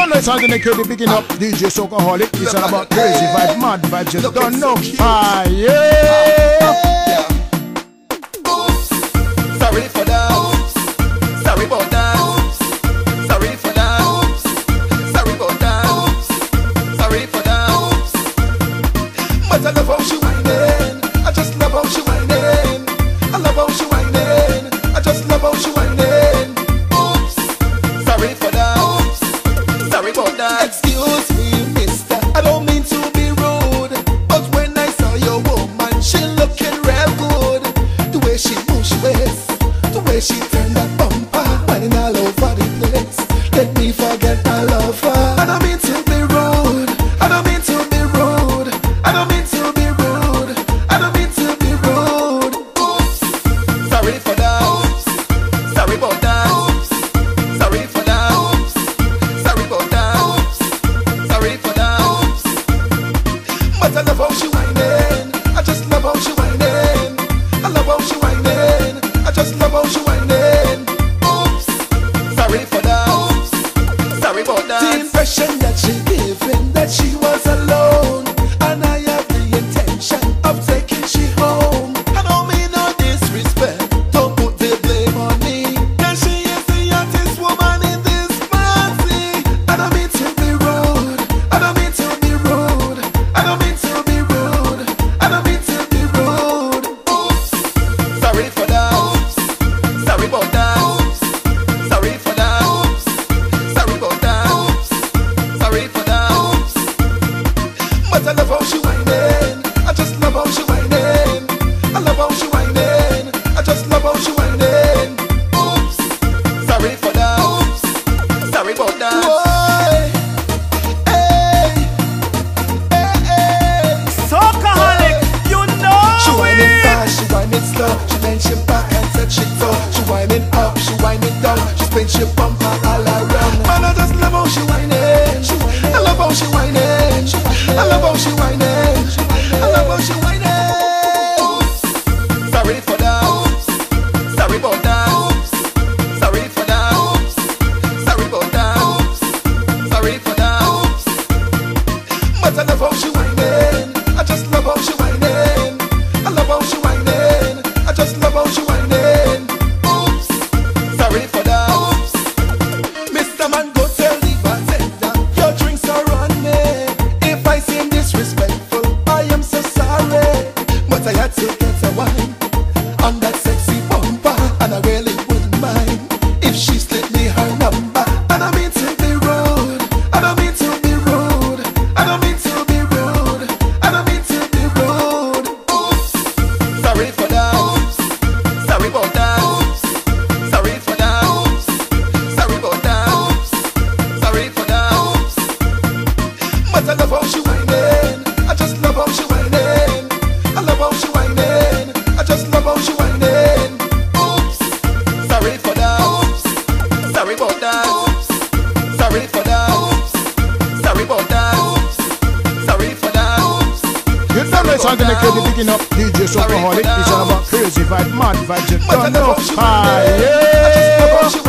don't know it's something they could be picking up. DJ Socoholic, it's all about crazy vibe, mad vibe, just don't know. Ah, yeah. Oops, sorry for that. Oops, sorry about that. Oops, sorry for that. Oops, sorry about that. Oops, sorry for that. Oops, but I love how she whining. I just love how she whining. I love how she whining. I just love how she whining. Oops, sorry for that. Oops, sorry about that. Excuse me, mister, I don't mean to be rude, but when I saw your woman, she looking real good. The way she moves she waist, the way she turned that bumper, whining all over the place. Let me forget I love her. I don't mean to be rude, I don't mean to be rude, I don't mean to be rude, I don't mean to be rude. Oops, sorry for that. Oops, sorry about that. Oops, sorry for that. Oops, sorry about that. Oops, sorry for that. Oops, but I love how she whining. I just love how she whining. I love how she whining. I just love how she whining. Oops, sorry for that. Oops, sorry about that. The impression that she giving that she was alone, and I have the intention of taking she home. I don't mean no disrespect, don't put the blame on me, 'cause she is the hottest woman in this party. I don't mean to be rude, I don't mean to be rude, I don't mean to be rude, I don't mean to be rude. Oops, sorry for that. Oops, sorry about that. Oops, sorry for that. Oops, sorry about that. Oops, sorry for that. Oops, but I love how she whining. I just love how she whining. I love how she whining. I just love how she whining. Oops, sorry for that. Oops, sorry about that. Boy, hey, hey, hey. Socoholic, you know She whining it. fast, she whining slow. She bend she back and set she toe. She whining up, she whining down. She spin she bumper all around. Man, I just love how she whining. I love how she whining. I love how she whining. I love how she whining. Oops, sorry for that. Oops, sorry about that. Oops, sorry for that. Oops, sorry about that. Oops, sorry for that. Oops, but I love how she whining. I just love how she whining. I love how she whining. I just love how she whining. Oops, sorry for that. Oops, Mr. Man, go tell the bartender your drinks are on me. If I seem disrespectful, I am so sorry, but I had to get a wine on that sexy bumper, and I really wouldn't mind if she slid me her number. I don't mean to be rude, I don't mean to be rude, I don't mean to be rude, I don't mean to be rude. Oops, sorry for that. Oops, sorry about that. Oops, sorry for that. Oops, sorry about that. Oops, sorry for that. Oops, but I love how she whining. I just love how she whining. I love how she whining. I just love how she whining. Oops, sorry for that. Oops, sorry about that. Oops, sorry for that. Oops, sorry about that. Oops, sorry for that. Oops, You don't know it's something they could be picking up. DJ Socoholic, it's all about crazy vibe, mad vibe, just but I don't love know. how she Ah, whining. I just love how yeah. she